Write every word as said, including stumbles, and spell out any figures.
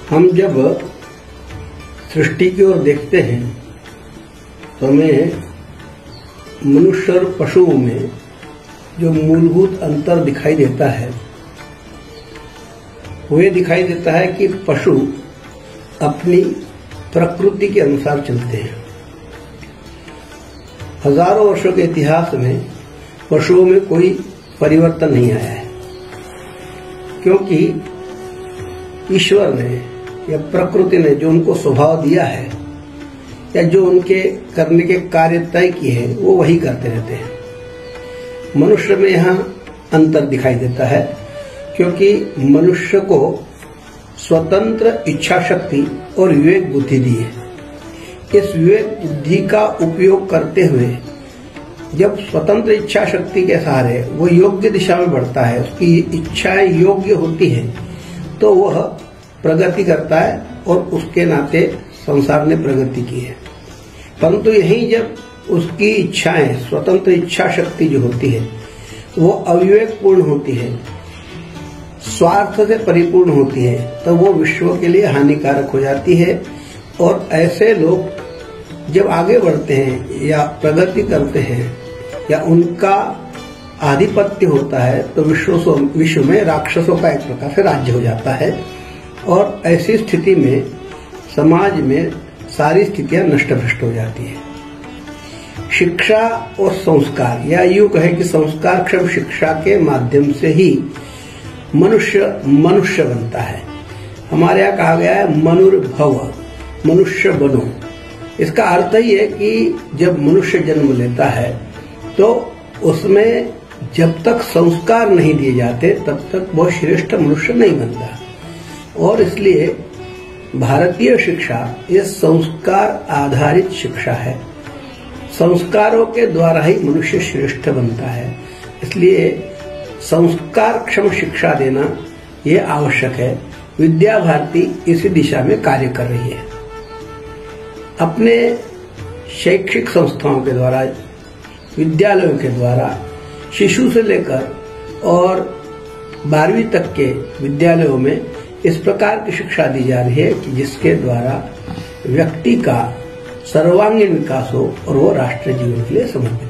हम जब सृष्टि की ओर देखते हैं तो हमें मनुष्य और पशुओं में जो मूलभूत अंतर दिखाई देता है वो ये दिखाई देता है कि पशु अपनी प्रकृति के अनुसार चलते हैं। हजारों वर्षों के इतिहास में पशुओं में कोई परिवर्तन नहीं आया है, क्योंकि ईश्वर ने या प्रकृति ने जो उनको स्वभाव दिया है या जो उनके करने के कार्य तय किए हैं वो वही करते रहते हैं। मनुष्य में यहाँ अंतर दिखाई देता है, क्योंकि मनुष्य को स्वतंत्र इच्छा शक्ति और विवेक बुद्धि दी है। इस विवेक बुद्धि का उपयोग करते हुए जब स्वतंत्र इच्छा शक्ति के सहारे वो योग्य दिशा में बढ़ता है, उसकी इच्छाएं योग्य होती हैं, तो वह प्रगति करता है और उसके नाते संसार ने प्रगति की है। परंतु यही जब उसकी इच्छाएं, स्वतंत्र इच्छा शक्ति जो होती है वो अविवेकपूर्ण होती है, स्वार्थ से परिपूर्ण होती है, तो वो विश्व के लिए हानिकारक हो जाती है। और ऐसे लोग जब आगे बढ़ते हैं या प्रगति करते हैं या उनका आधिपत्य होता है तो विश्व विश्व में राक्षसों का एक प्रकार से राज्य हो जाता है। और ऐसी स्थिति में समाज में सारी स्थितियां नष्ट भ्रष्ट हो जाती है। शिक्षा और संस्कार, या यूं कहे कि संस्कार क्षम शिक्षा के माध्यम से ही मनुष्य मनुष्य बनता है। हमारे यहाँ कहा गया है मनुर्भव, मनुष्य बनो। इसका अर्थ ही है कि जब मनुष्य जन्म लेता है तो उसमें जब तक संस्कार नहीं दिए जाते तब तक वो श्रेष्ठ मनुष्य नहीं बनता। और इसलिए भारतीय शिक्षा ये संस्कार आधारित शिक्षा है। संस्कारों के द्वारा ही मनुष्य श्रेष्ठ बनता है। इसलिए संस्कार क्षम शिक्षा देना ये आवश्यक है। विद्या भारती इसी दिशा में कार्य कर रही है। अपने शैक्षिक संस्थाओं के द्वारा, विद्यालयों के द्वारा शिशु से लेकर और बारहवीं तक के विद्यालयों में इस प्रकार की शिक्षा दी जा रही है कि जिसके द्वारा व्यक्ति का सर्वांगीण विकास हो और वो राष्ट्र जीवन के लिए समर्पित